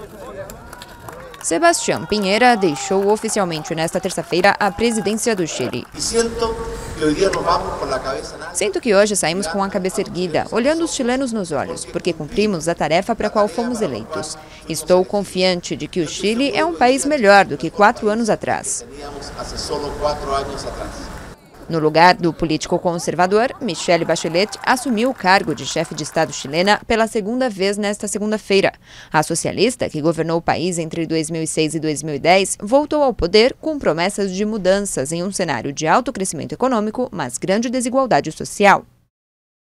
Sebastián Piñera deixou oficialmente nesta terça-feira a presidência do Chile. Sinto que hoje saímos com a cabeça erguida, olhando os chilenos nos olhos, porque cumprimos a tarefa para a qual fomos eleitos. Estou confiante de que o Chile é um país melhor do que 4 anos atrás. No lugar do político conservador, Michelle Bachelet assumiu o cargo de chefe de Estado chilena pela segunda vez nesta segunda-feira. A socialista, que governou o país entre 2006 e 2010, voltou ao poder com promessas de mudanças em um cenário de alto crescimento econômico, mas grande desigualdade social.